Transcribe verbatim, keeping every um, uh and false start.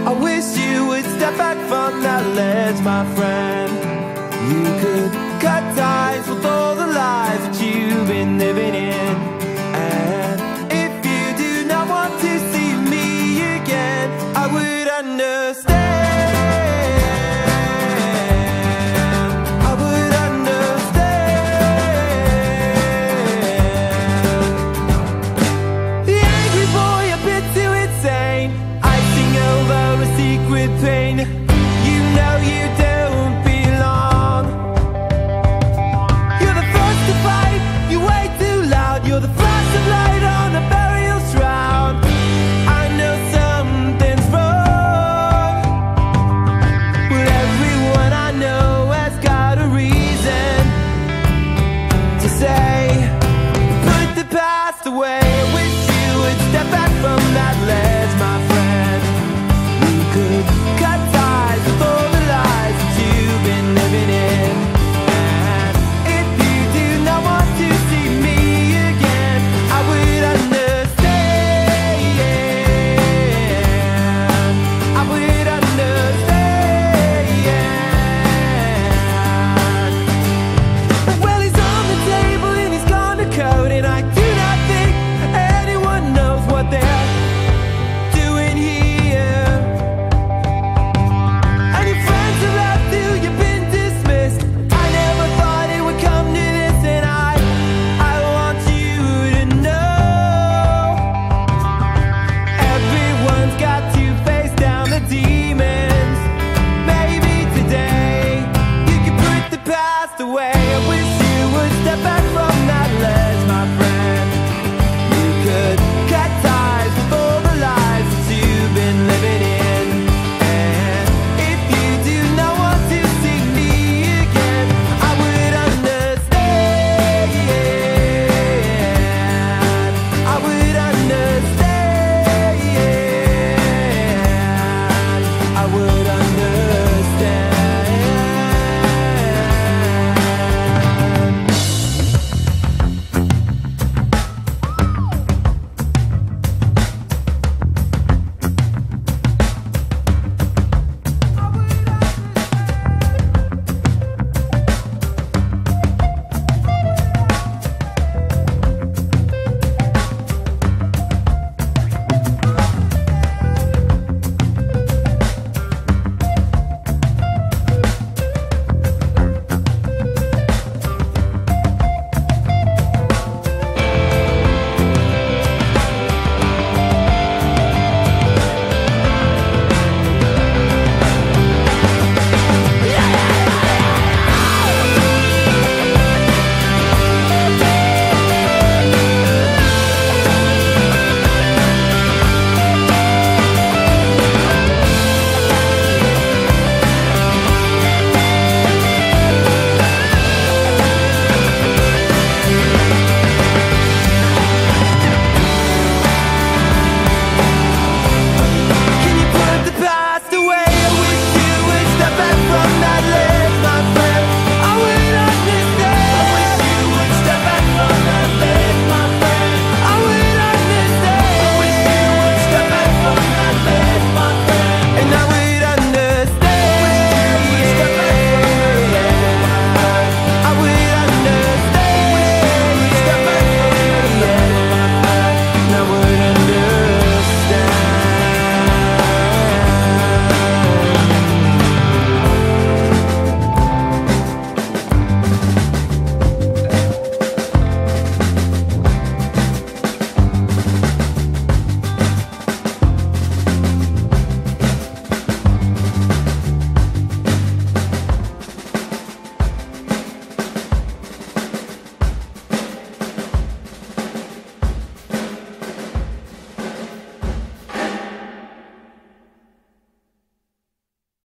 I wish you would step back from that ledge, my friend. You could cut ties with all the lies that you've been living in. And if you do not want to see me again, I would understand. I would understand. The angry boy, a bit too insane, icing over a secret pain.